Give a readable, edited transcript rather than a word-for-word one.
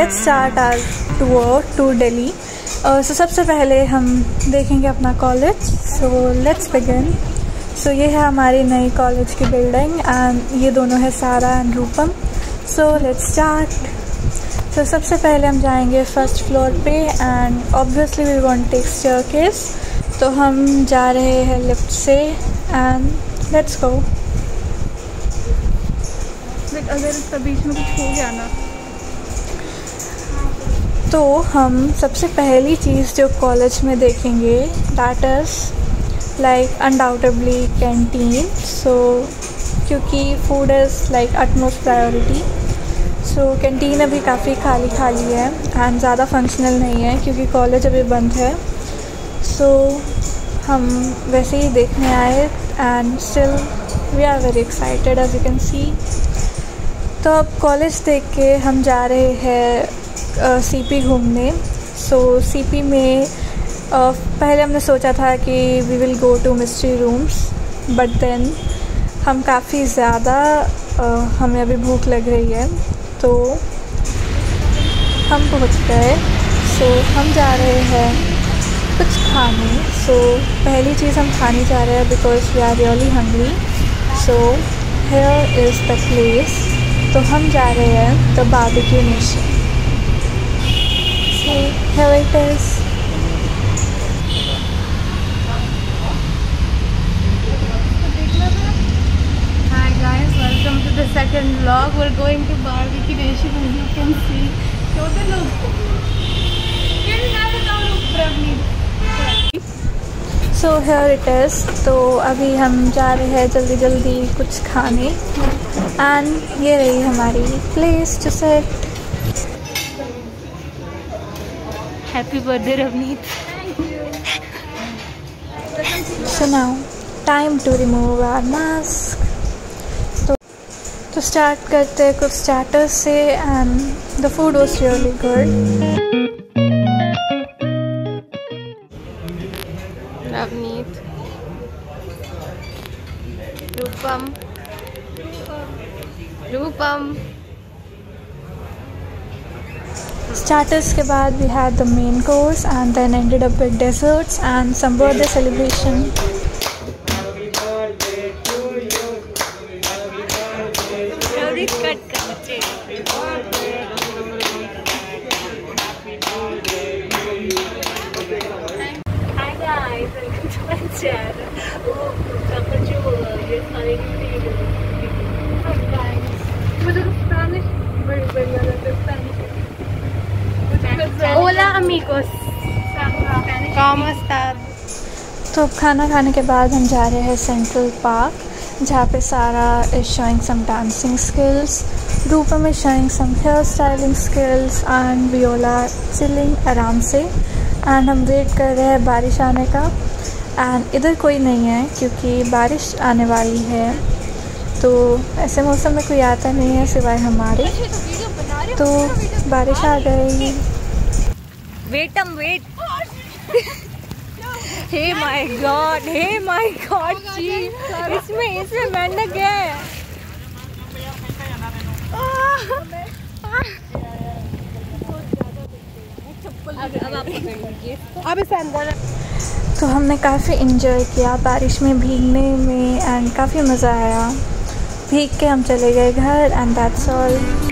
Let's start our tour to Delhi. So सबसे पहले हम देखेंगे अपना college. So let's begin. So ये है हमारी नई कॉलेज की बिल्डिंग एंड ये दोनों है Sara and Rupam. So let's start. So सबसे पहले हम जाएंगे फर्स्ट फ्लोर पे and obviously we want take staircase. तो हम जा रहे हैं लिफ्ट से एंड लेट्स गो। अगर इसका बीच में कुछ हो गया ना तो हम सबसे पहली चीज़ जो कॉलेज में देखेंगे that is like undoubtedly canteen. So क्योंकि food is like utmost priority. So canteen अभी काफ़ी खाली है एंड ज़्यादा फंक्शनल नहीं है क्योंकि कॉलेज अभी बंद है। सो हम वैसे ही देखने आए and still we are very excited as you can see. तो अब कॉलेज देख के हम जा रहे हैं सीपी घूमने। सो सीपी में पहले हमने सोचा था कि we will go to mystery rooms but then हम काफ़ी ज़्यादा हमें अभी भूख लग रही है तो हम पहुंच गए। सो हम जा रहे हैं कुछ खाने। सो पहली चीज़ हम खाने जा रहे हैं because we are really hungry. So here is the place. तो हम जा रहे हैं the barbecue nation. So here it is. Hi guys, welcome to the second vlog. We're going to Barbecue Nation as you can see. Show the look. So here it is. तो अभी हम जा रहे हैं जल्दी कुछ खाने एंड ये रही हमारी place to sit. Happy birthday Ravneet. So now time to remove our mask. तो स्टार्ट करते हैं कुछ स्टार्टर्स से and the food was really good. Ravneet, Rupam. Starters के बाद we had the main course and then ended up with desserts and some birthday celebration. Hi guys, welcome to my channel. Hola amigos. ¿Cómo estás? तो अब खाना खाने के बाद हम जा रहे हैं सेंट्रल पार्क जहाँ पे सारा is showing some dancing skills, Rupam is showing some hair styling skills and Viola chilling आराम से। एंड हम वेट कर रहे हैं बारिश आने का एंड इधर कोई नहीं है क्योंकि बारिश आने वाली है। तो ऐसे मौसम में कोई आता नहीं है सिवाय हमारे। तो बारिश आ गई। वेट हे माय गॉड जी, इसमें मेंढक है। अब इसे अंदर। तो हमने काफ़ी इन्जॉय किया बारिश में भीगने में एंड काफ़ी मज़ा आया। भीग के हम चले गए घर एंड दैट्स ऑल।